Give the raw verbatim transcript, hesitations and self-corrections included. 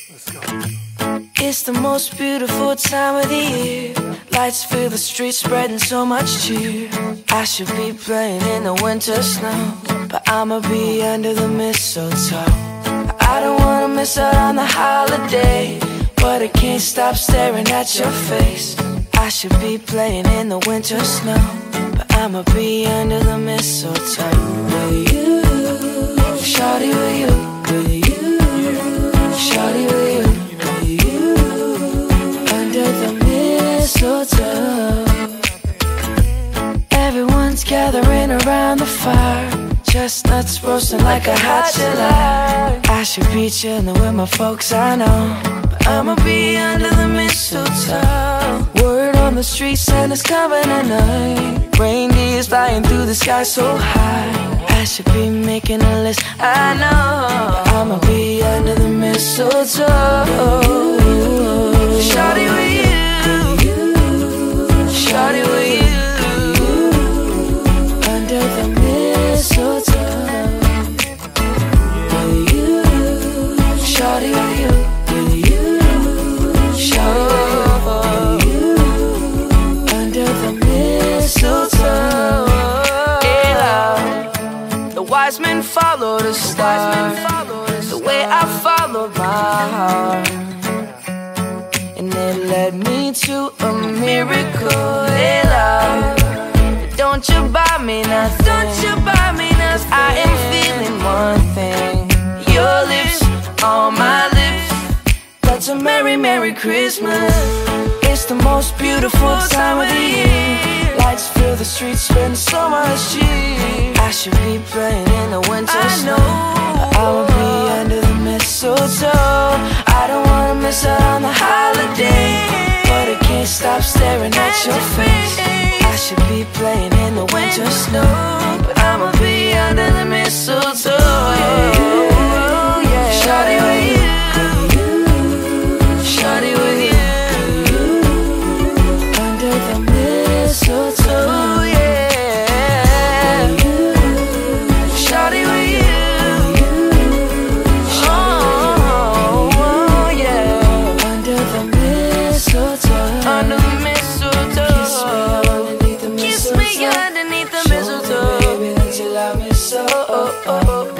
Let's go. It's the most beautiful time of the year. Lights fill the streets, spreading so much cheer. I should be playing in the winter snow, but I'ma be under the mistletoe. I don't wanna miss out on the holiday, but I can't stop staring at your face. I should be playing in the winter snow, but I'ma be under the mistletoe. With you, shawty, with you, with you, shawty, with you, with you, under the mistletoe. Everyone's gathering around the fire, chestnuts roasting like a hot July. I should be chilling with my folks, I know, but I'ma be under the mistletoe. Word on the street, Santa's coming tonight. Reindeer's flying through the sky so high. I should be making a list, I know, but I'ma be under the mistletoe. Shawty with you, shawty with you, under the mistletoe. With you, shawty with you, with you, shawty with you, under the mistletoe. The wise men follow the star, the way I follow my heart, and it led me to a miracle. Hey love, don't you buy me nothing, don't you buy me nothing. I am feeling one thing, your lips on my lips. That's a merry, merry Christmas. It's the most beautiful time of the year. Lights fill the streets, spend so much cheer. I should be playing in the winter snow, but I'ma be under the mistletoe. I don't wanna miss out on the holiday, but I can't stop staring at your face. I should be playing in the winter snow, but I'ma be under the mistletoe. Yeah. Shawty with you, shawty with you, under the mistletoe. Yeah. Shawty with you, oh, oh yeah, under the mistletoe, under the mistletoe. Kiss me underneath the mistletoe, kiss me underneath the mistletoe, baby, that you love me so. Oh, oh, oh.